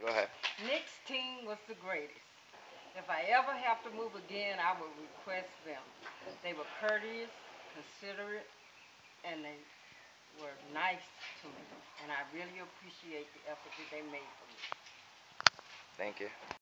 ahead. Nick's team was the greatest. If I ever have to move again, I would request them. They were courteous, considerate, and they were nice to me. And I really appreciate the effort that they made for me. Thank you.